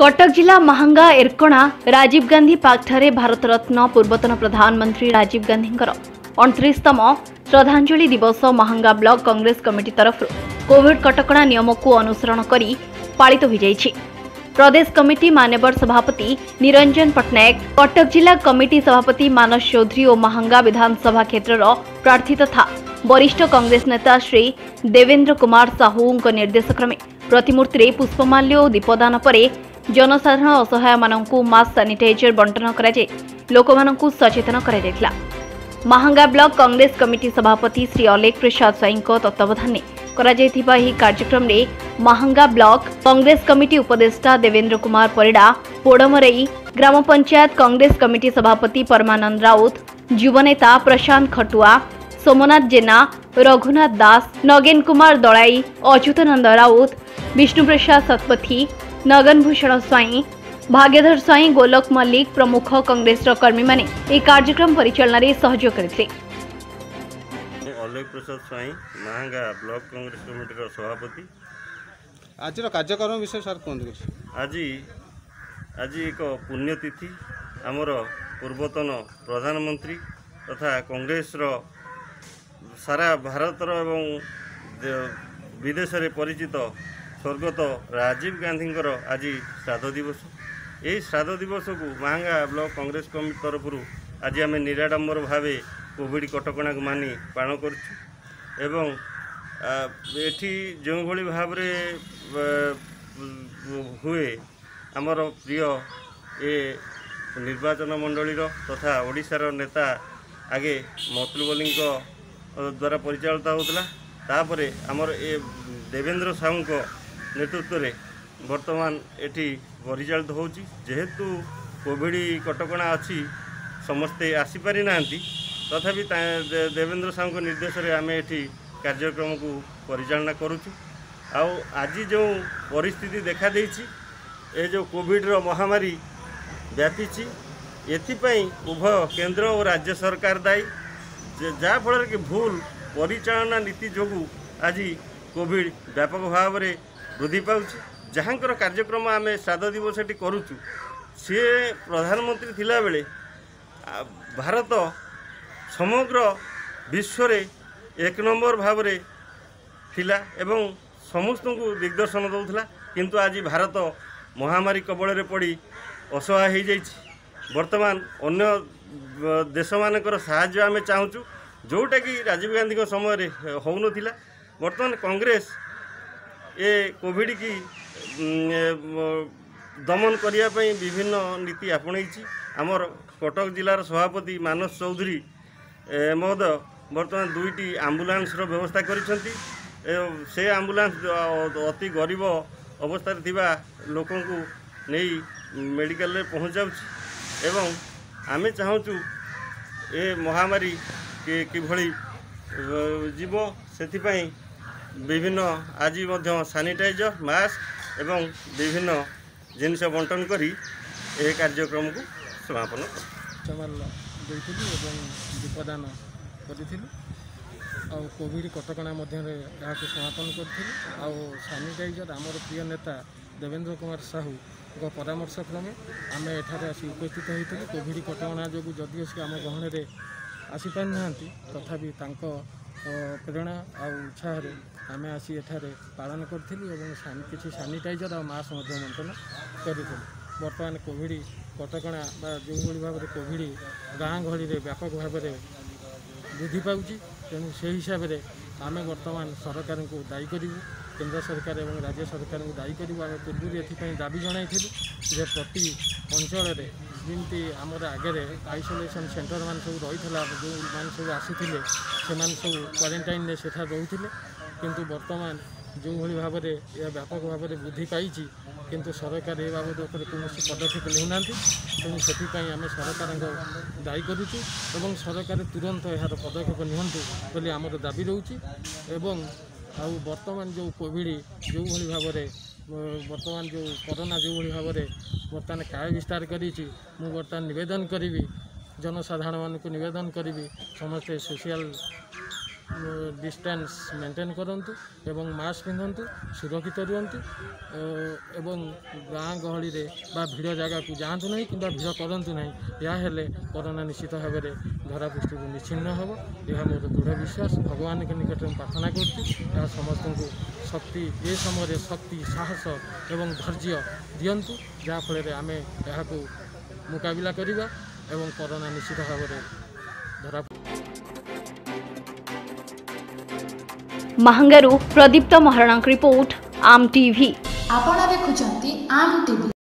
कटक जिला महांगा एरकणा राजीव गांधी पार्क ठारे भारत रत्न पूर्वतन प्रधानमंत्री राजीव गांधी 29तम श्रद्धांजलि दिवस महांगा ब्लॉक कांग्रेस कमिटी तरफ कोविड कटकणा नियम को अनुसरण करी पालित हो जाइछि। प्रदेश कमिटी मान्यवर सभापति निरंजन पट्टनायक, कटक जिला कमिटी सभापति मानस चौधरी और महांगा विधानसभा क्षेत्र प्रार्थी तथा वरिष्ठ कांग्रेस नेता श्री देवेंद्र कुमार साहू निर्देशक्रमे प्रतिमूर्ति पुष्पमाल्य और दीपदान पर जनसाधारण असहाय मानकु मास्क सानिटाइजर बंटन कराए लोकमानकु सचेतन कराइला। महांगा ब्लॉक कांग्रेस कमिटी सभापति श्री अलेख प्रसाद स्वाई तत्वावधान कराଯାଇଥିବା ଏହି କାର୍ଯ୍ୟକ୍ରମରେ महांगा ब्लॉक कांग्रेस कमिटी उपदेष्टा देवेंद्र कुमार परिडा, पोड़मरई ग्राम पंचायत कांग्रेस कमिटी सभापति परमानंद राउत, युवनेता प्रशांत खटुआ, सोमनाथ जेना, रघुनाथ दास, नगेन कुमार दलाई, अच्युतानंद राउत, विष्णु प्रसाद शतपथी, नगनभूषण स्वाई, भाग्यधर स्वाई, गोलक मल्लिक प्रमुख कांग्रेस कर्मी माने ए कार्यक्रम परिचालन सहयोग करते। Alekh Prasad Swain Mahanga block Congress committee सभापति। आज कार्यक्रम विषय सर कहते आज एक पुण्यतिथि आमर पूर्वतन प्रधानमंत्री तथा कांग्रेस सारा भारत एवं विदेश में परिचित स्वर्गत राजीव गांधी आज श्राद्ध दिवस। यही श्राद्ध दिवस को महांगा ब्लॉक कांग्रेस कमिटी तरफ आज आम निराडंबर भाव कोविड कटकणा को मानि पालन करूँ। जो भली भाव हुए आमर प्रिय ए निर्वाचन मंडली तथा ओडिशार नेता आगे मतलबली द्वारा परिचालित होता तापर आमर ए देवेंद्र साहू नेतृत्व में वर्तमान एटी परिचालित हो जेहेतु कोविड कटकणा अच्छी समस्ते आसीपारी ना तथापि देवेंद्र साहू निर्देश में आम एटी कार्यक्रम को परिचालना करुचु। आज जो परिस्थिति देखा देछि ए जो कोविड महामारी व्यापी एथिपाई उभय केंद्र और राज्य सरकार दायी जहाँ फल कि भूल परिचालना नीति जो आज कोविड व्यापक भाव में वृद्धि पाउछि। जहाँकर कार्यक्रम आम श्राद्ध दिवस करुचु सी प्रधानमंत्री थिला बेले भारत समग्र विश्व रे एक नंबर भाव में थिला एवं समस्त को दिग्दर्शन दौला, किंतु आज भारत महामारी कबल में पड़ी असहाय हो जाइछि। वर्तमान अन्य देश मानकर साहाय्य आम चाहूँ जोटा कि राजीव गांधी समय हो नथिला। वर्तमान कांग्रेस ए कोविड की दमन करने विभिन्न नीति आपणई। आमर कटक जिलार सभापति मानस चौधरी महोदय वर्तमान 2टी आम्बुलांस व्यवस्था करिसेंती। से आम्बुलांस अति गरीब अवस्था लोकों को नहीं मेडिकल रे पहुँचाऊँ एवं आमे चाहूँ ए महामारी किभली जीव से विभिन्न आज सानिटाइजर मास्क एवं विभिन्न जिनस बंटन करी ए कार्यक्रम को समापन दीपदान करूँ कोविड कटकणा समापन करूँ। सानिटाइजर आमर प्रिय नेता देवेंद्र कुमार साहू परामर्श क्रमे आम एठारे आसी उपस्थित होते। कोविड कटकणा जो जदिओ सी आम गहन में आसीपार ना तथापि प्रेरणा आ उत्साह आम आसी एठारे पालन करूँ किसी सानिटाइजर और मास्क बंटन करूँ। वर्तमान कोविड कटकणा जो भाव में कोविड गाँ गहली व्यापक भाव में वृद्धि पाऊँच तेणु से हिसाब से आम वर्तमान सरकार को दायी करूँ, केंद्र सरकार और राज्य सरकार को दायी करूँ। आम पूर्व एपाई दाबी जनाइलु जे प्रति अंचल जमी आमर आगे आइसोलेशन सेंटर मान सब रही जो मान सब आसी से क्वारंटाइन से रोते किंतु वर्तमान जो भली भाव में यह व्यापक भाव में वृद्धि पाई किंतु सरकार ए बाबद कौन पदक्षेप लेना तेणु से आम सरकार दायी करुचु एवं सरकार तुरंत यार पदक्षेप निहंतु बोली आमर दाबी रोचे। वर्तमान जो कोविड जो भली भाव में वर्तमान जो कोरोना जो भली भाव में बर्तमान काय विस्तार करी बर्तमान निवेदन करी जनसाधारण मान निवेदन करी समस्ते सोशल डिस्टेंस मेंटेन करंतु एवं मास्क पिंधंतु सुरक्षित रुहंतु एवं गाँ गहली रे बा भिड़ जगह को जातु नहीं कि भिड़ करंतु नहीं या हेले कोरोना निश्चित भाव में धरापृष्ठ निच्छिन्न हम यह मोर दृढ़ विश्वास भगवान के निकट में प्रार्थना कर समस्त को शक्ति ए समय शक्ति साहस एवं धैर्य दियंतु जहाँफल आम यहाँ मुकाबला करवा एवं कोरोना निश्चित भाव में धरा महांगारू प्रदीप्त महाराणा रिपोर्ट आम टीवी। आपण देखुचंती आम टीवी।